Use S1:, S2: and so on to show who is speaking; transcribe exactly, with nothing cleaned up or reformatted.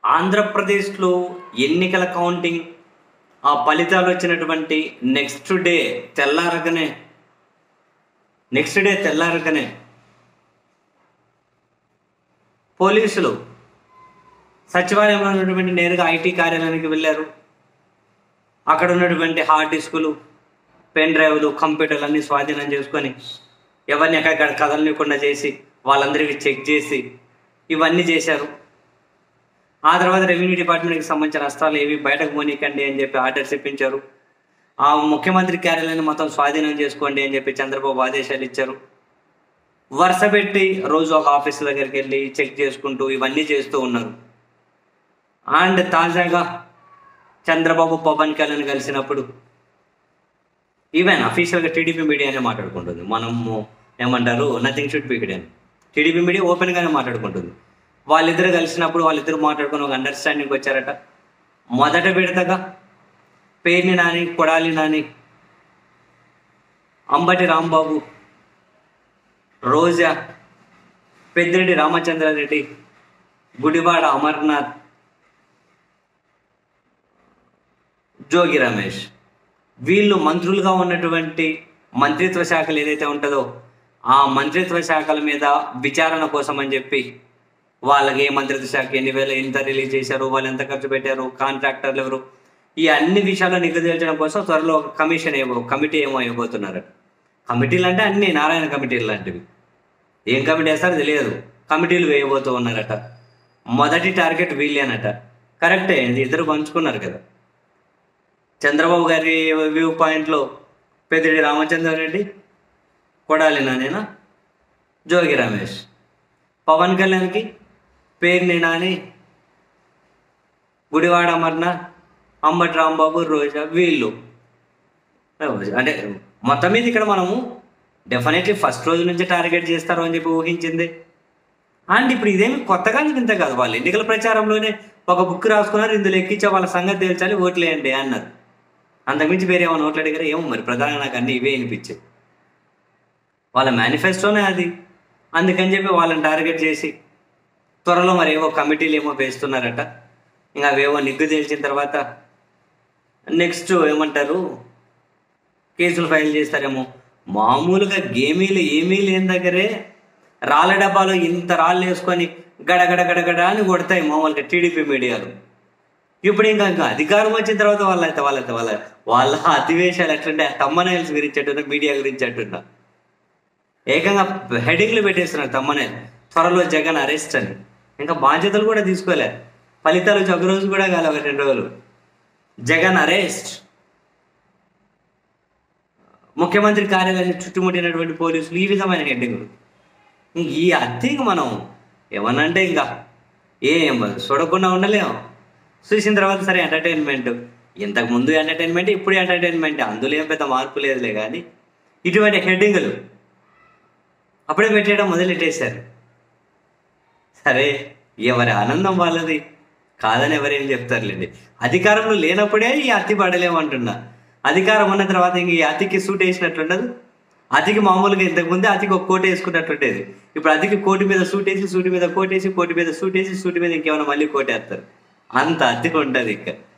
S1: ఆంధ్రప్రదేశ్లో ఎన్నికల కౌంటింగ్ ఆ ఫలితాలు వచ్చినటువంటి నెక్స్ట్ డే తెల్లారగానే నెక్స్ట్ డే తెల్లారగానే పోలీసులు సచివాలయంలో ఉన్నటువంటి నేరుగా ఐటీ కార్యాలయానికి వెళ్ళారు. అక్కడ ఉన్నటువంటి హార్డ్ డిస్కులు, పెన్ డ్రైవ్లు, కంప్యూటర్లు అన్నీ స్వాధీనం చేసుకొని ఎవరిని ఎక్కడిక్కడ కదలనివ్వకుండా చేసి వాళ్ళందరికీ చెక్ చేసి ఇవన్నీ చేశారు. ఆ తర్వాత రెవెన్యూ డిపార్ట్మెంట్కి సంబంధించిన అస్త్రాలు ఏవి బయటకు పోనీకండి అని చెప్పి ఆర్డర్స్ ఇప్పించారు. ఆ ముఖ్యమంత్రి కార్యాలయాన్ని మొత్తం స్వాధీనం చేసుకోండి అని చెప్పి చంద్రబాబు ఆదేశాలు ఇచ్చారు. వరుస పెట్టి రోజు ఒక ఆఫీస్ దగ్గరికి వెళ్ళి చెక్ చేసుకుంటూ ఇవన్నీ చేస్తూ ఉన్నారు. అండ్ తాజాగా చంద్రబాబు పవన్ కళ్యాణ్ కలిసినప్పుడు ఈవెన్ అఫీషియల్గా టీడీపీ మీడియానే మాట్లాడుకుంటుంది. మనము ఏమంటారు nothing should be hidden. TDP media ఓపెన్గానే మాట్లాడుకుంటుంది. వాళ్ళిద్దరు కలిసినప్పుడు వాళ్ళిద్దరు మాట్లాడుకుని ఒక అండర్స్టాండింగ్కి వచ్చారట. మొదట విడతగా పేర్ని నాని, కొడాలి నాని, అంబటి రాంబాబు, రోజా, పెద్దిరెడ్డి రామచంద్రారెడ్డి, గుడివాడ అమర్నాథ్, జోగి రమేష్ వీళ్ళు మంత్రులుగా ఉన్నటువంటి మంత్రిత్వ శాఖలు ఏదైతే ఉంటుందో ఆ మంత్రిత్వ శాఖల మీద విచారణ కోసం అని చెప్పి వాళ్ళకి ఏ మంత్రిత్వ శాఖ ఎన్ని వేల ఎంత రిలీజ్ చేశారు, వాళ్ళు ఎంత ఖర్చు పెట్టారు, కాంట్రాక్టర్లు ఎవరు, ఈ అన్ని విషయాల్లో నిగ్గు తేల్చడం కోసం త్వరలో ఒక కమిషన్ ఏమో కమిటీ ఏమో అయిపోతున్నారు. కమిటీలు అంటే అన్ని నారాయణ కమిటీలు లాంటివి. ఏం కమిటీ వేస్తారో తెలియదు, కమిటీలు వేయబోతూ ఉన్నారట. మొదటి టార్గెట్ వీళ్ళేనట. కరెక్టే, ఇద్దరు పంచుకున్నారు కదా. చంద్రబాబు గారి వ్యూ పాయింట్లో పెద్దిరెడ్డి రామచంద్రారెడ్డి, కొడాలి నానేనా, జోగి రమేష్. పవన్ కళ్యాణ్కి పేర్ని నాని, గుడివాడ అమర్నాథ్, అంబటి రాంబాబు, రోజా వీళ్ళు. అంటే మొత్తం మీద ఇక్కడ మనము డెఫినెట్లీ ఫస్ట్ రోజు నుంచి టార్గెట్ చేస్తారు అని చెప్పి ఊహించింది. అండ్ ఇప్పుడు ఇదేమి కొత్తగా ఇంత కాదు. వాళ్ళు ఎన్నికల ప్రచారంలోనే ఒక బుక్ రాసుకున్నారు, ఇందులో ఎక్కించే వాళ్ళ సంగతి తేల్చాలి, ఓట్లేయండి అన్నారు. అంతకుమించి వేరే ఏమైనా ఓట్లు అడిగారా ఏమో మరి. ప్రధానంగా నాకు అన్నీ ఇవే అనిపించాయి. వాళ్ళ మేనిఫెస్టోనే అది. అందుకని చెప్పి వాళ్ళని టార్గెట్ చేసి త్వరలో మరి ఏవో కమిటీలు ఏమో వేస్తున్నారట. ఇంకా అవేవో నిగ్గు తేల్చిన తర్వాత నెక్స్ట్ ఏమంటారు కేసులు ఫైల్ చేస్తారేమో. మామూలుగా గేమీలు ఏమీ లేని దగ్గరే రాళ్ళ డబ్బాలో ఇంత రాళ్ళు వేసుకొని గడగడ గడగడ అని కొడతాయి మామూలుగా టీడీపీ మీడియాలు. ఇప్పుడు ఇంకా ఇంకా అధికారం వచ్చిన తర్వాత వాళ్ళైతే వాళ్ళైతే వాళ్ళ వాళ్ళ అతివేశాలు ఎట్లుంటే తమ్మనైల్స్ గురించి అంటున్నా, మీడియా గురించి అంటున్నా. ఏకంగా హెడింగ్లు పెట్టేస్తున్నారు తమ్మనైల్, త్వరలో జగన్ అరెస్ట్ అని. ఇంకా బాధ్యతలు కూడా తీసుకోలే. ఫలితాలు వచ్చి ఒక రోజు కూడా కాదు, ఒక రెండు రోజులు. జగన్ అరెస్ట్, ముఖ్యమంత్రి కార్యాలయాన్ని చుట్టుముట్టినటువంటి పోలీసులు, ఈ విధమైన హెడ్డింగ్లు. ఈ అద్దెకి మనం ఏమనంటే ఇంకా ఏం చూడకుండా ఉండలేము. చూసిన తర్వాత సరే ఎంటర్టైన్మెంట్, ఇంతకు ముందు ఎంటర్టైన్మెంట్, ఇప్పుడు ఎంటర్టైన్మెంట్, అందులో ఏం పెద్ద మార్పు లేదులే. కానీ ఇటువంటి హెడ్డింగులు అప్పుడే పెట్టేయడం మొదలెట్టేశారు. సరే, ఎవరి ఆనందం వాళ్ళది, కాదని ఎవరేం చెప్తారులేండి. అధికారంలో లేనప్పుడే ఈ అతి పడలేమంటున్నా. అధికారం ఉన్న తర్వాత ఇంక ఈ అతికి సూట్ వేసినట్లుండదు. అతికి మామూలుగా ఇంతకుముందే అతికి ఒక కోట వేసుకున్నట్టుండేది. ఇప్పుడు అతికి కోటి మీద సూట్ వేసి, సూటి మీద కోటేసి, కోటి మీద సూట్ వేసి, సూటి మీద ఇంకేమైనా మళ్ళీ కోటేస్తారు. అంత అతికి ఉంటుంది ఇంకా.